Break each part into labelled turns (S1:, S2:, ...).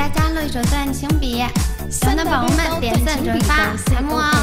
S1: 家加入手段请比，喜欢的宝宝们点赞转发财木啊！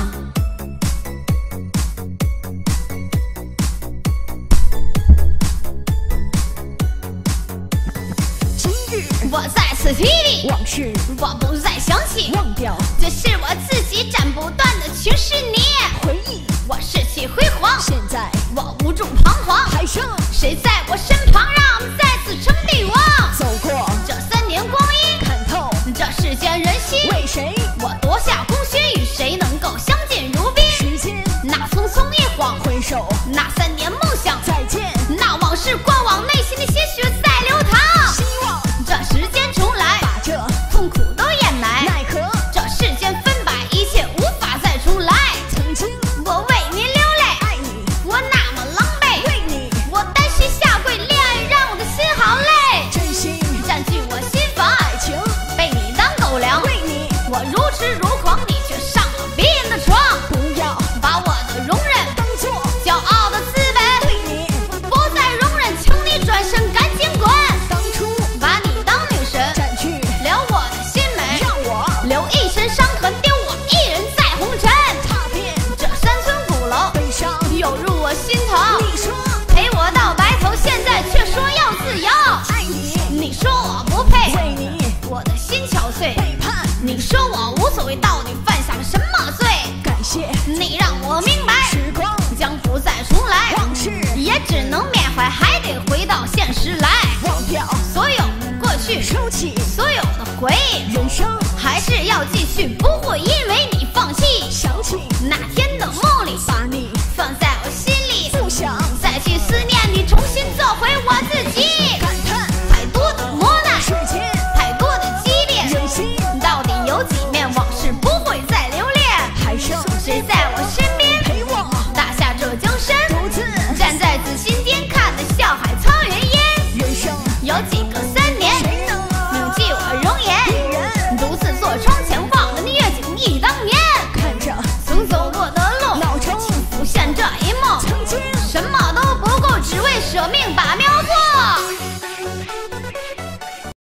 S1: 我再次霹雳，
S2: 往事
S1: 我不再想起，
S2: 忘掉，
S1: 这是我自己斩不断的群是你。
S2: 回忆
S1: 我士气辉煌，
S2: 现在
S1: 我无助彷徨，
S2: 还剩
S1: 谁在我身旁，让我们再次称帝王。
S2: 走过
S1: 这3年光阴，
S2: 看透
S1: 这世间人心，
S2: 为谁
S1: 我夺下功勋，与谁能够相敬如宾？
S2: 时间
S1: 那匆匆一晃，
S2: 回首
S1: 那3年梦想
S2: 再见，
S1: 那往事过往，内心的鲜血在流淌。
S2: 希望
S1: 这时间重来，
S2: 把这
S1: 痛苦都掩埋，
S2: 奈何
S1: 这世间分白，一切无法再重来。
S2: 曾经
S1: 我为你流泪，
S2: 爱你，
S1: 我那么狼狈，
S2: 为你
S1: 我单膝下跪，恋爱让我的心好累，
S2: 真心
S1: 占据我心房，
S2: 爱情
S1: 被你当狗粮，
S2: 为你
S1: 我如痴如狂，你却上了别人的床，
S2: 不要
S1: 把我的容忍
S2: 当作
S1: 骄傲的资本，
S2: 对你
S1: 不再容忍，请你转身赶紧滚，
S2: 当初
S1: 把你当女神，
S2: 占据
S1: 撩我的心美，
S2: 让我
S1: 留一身伤痕，丢我一人在红尘。
S2: 踏遍
S1: 这山村古楼
S2: 悲伤，
S1: 涌入我心头，
S2: 你说
S1: 陪我到白头，现在却说要自由。
S2: 爱你，
S1: 你说我不配，
S2: 为你
S1: 我的心憔悴。
S2: 背叛，
S1: 你说我无所谓，到底犯下了什么罪？
S2: 感谢
S1: 你让我明白，
S2: 时光
S1: 将不再重来，
S2: 往事
S1: 也只能缅怀，还得回到现实来。
S2: 忘掉
S1: 所有的过去，
S2: 收起
S1: 所有的回忆，
S2: 人生
S1: 还是要继续，不会因为你放弃。
S2: 想起
S1: 那天的梦里，
S2: 把你
S1: 放在我心里，
S2: 不想
S1: 再去思念你，重新做回我自己。
S2: 感叹
S1: 太多的磨难，
S2: 世间
S1: 太多的激烈，
S2: 人心
S1: 到底有几面往事不会再留恋？
S2: 还剩
S1: 谁在我身边
S2: 陪我
S1: 打下这江山？
S2: 独自
S1: 站在紫金巅，看得笑海苍云烟。
S2: 人生
S1: 有几个3年，
S2: 谁能
S1: 铭记我容颜？
S2: 一人
S1: 独自坐窗前，望着那月景忆当年。
S2: 看着
S1: 曾走过的路，
S2: 老城
S1: 浮现这一梦，
S2: 曾经
S1: 什么都不够，只为舍命把